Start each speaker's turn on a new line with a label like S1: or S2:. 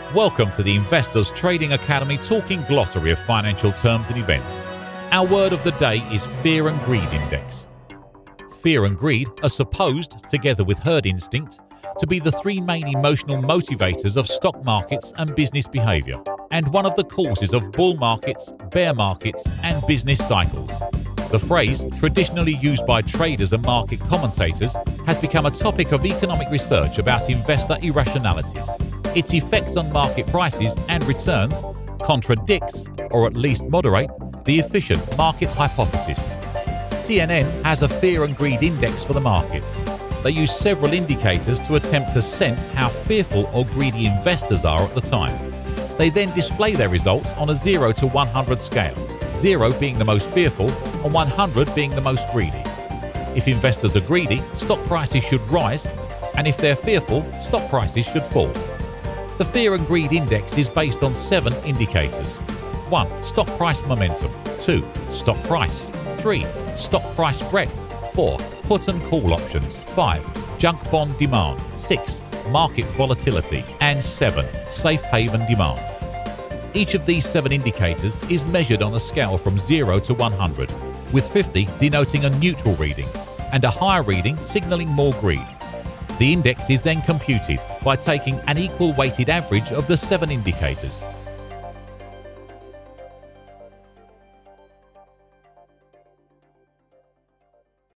S1: Welcome to the Investors Trading Academy talking glossary of financial terms and events. Our word of the day is Fear and Greed Index. Fear and greed are supposed, together with herd instinct, to be the three main emotional motivators of stock markets and business behavior, and one of the causes of bull markets, bear markets, and business cycles. The phrase, traditionally used by traders and market commentators, has become a topic of economic research about investor irrationalities. Its effects on market prices and returns contradicts, or at least moderate, the efficient market hypothesis. CNN has a fear and greed index for the market. They use several indicators to attempt to sense how fearful or greedy investors are at the time. They then display their results on a 0 to 100 scale, 0 being the most fearful and 100 being the most greedy. If investors are greedy, stock prices should rise, and if they're fearful, stock prices should fall. The Fear and Greed Index is based on 7 indicators. 1. Stock price momentum. 2. Stock price. 3. Stock price breadth. 4. Put and call options. 5. Junk bond demand. 6. Market volatility. And 7. Safe haven demand. Each of these 7 indicators is measured on a scale from 0 to 100, with 50 denoting a neutral reading and a higher reading signaling more greed. The index is then computed by taking an equal weighted average of the 7 indicators